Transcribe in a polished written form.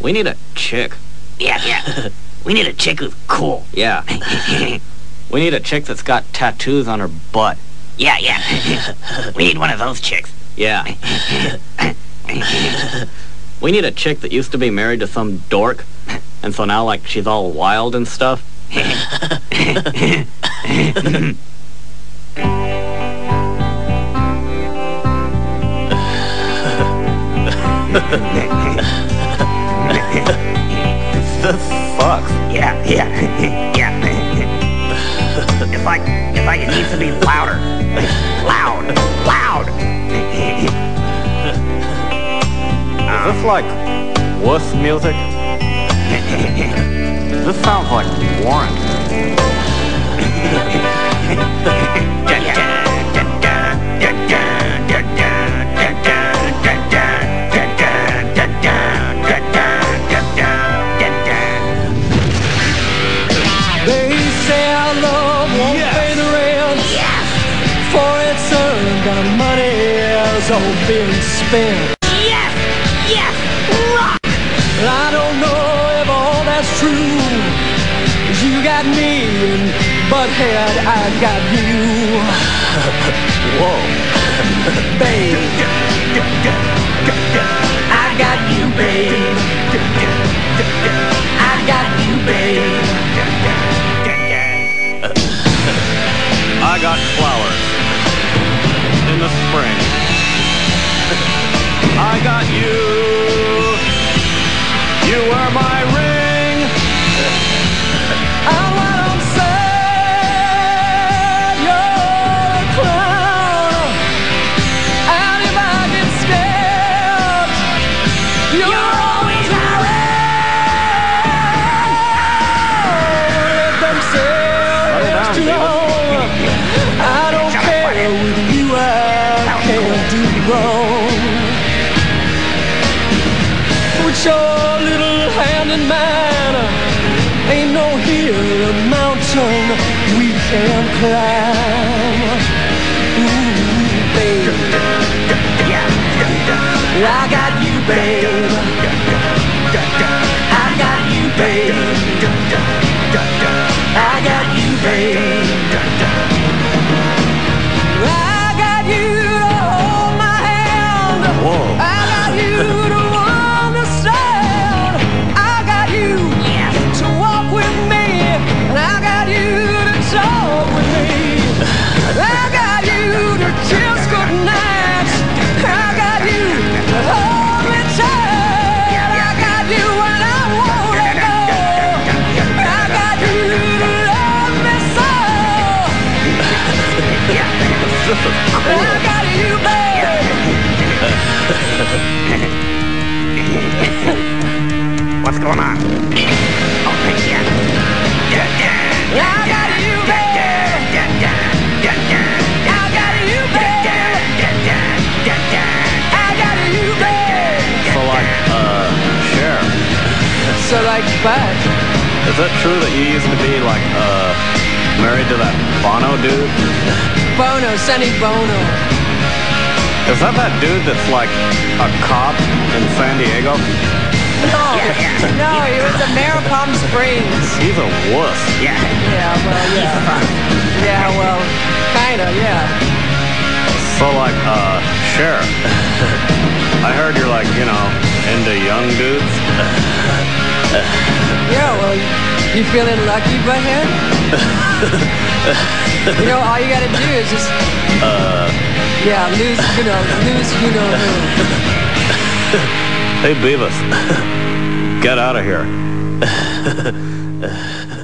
We need a chick. Yeah. We need a chick who's cool. Yeah. We need a chick that's got tattoos on her butt. Yeah. We need one of those chicks. Yeah. We need a chick that used to be married to some dork, and so now, like, she's all wild and stuff. This sucks. Yeah. It's like it needs to be louder. Loud. Is this like wuss music? This sounds like Warren. They say our love won't pay the rent. For it's earned, got money has all been spent. Yes! Rock! I don't know if all that's true. 'Cause you got me and Butthead, I got you. Whoa. Babe, I got you, babe. I got you, babe. I got flowers in the spring. I got you. You wear my ring. And when I'm sad, you're a clown. And if I get scared, you're always around. Let them say it's too long. I don't care with you, I can't do wrong. Put your little hand in mine. Ain't no hill or mountain we can't climb. Ooh, babe. I got you, babe. I got you, babe. I got you, babe. I got you to hold my hand. Whoa. I got you to understand. I got you to walk with me. And I got you to talk with me. I got you to kiss goodnight. I got you to hold me tight. I got you when I won't let go. I got you to love me so. This is cool. I got you, babe. What's going on? Oh, yeah. I got you, babe. I got you, babe. I got you, babe. So like, Cher. So like what? Is it true that you used to be like, married to that Bono dude? Bono, Sonny Bono. Is that dude that's like a cop in San Diego? No, no, he was the mayor of Palm Springs. He's a wuss. Yeah. Yeah, well, yeah. Yeah, well, kinda, yeah. So like, Cher. I heard you're like, you know, into young dudes. Yeah, well, you feeling lucky, Butthead? You know, all you gotta do is just, yeah, lose you know who. Hey, Beavis. Get out of here.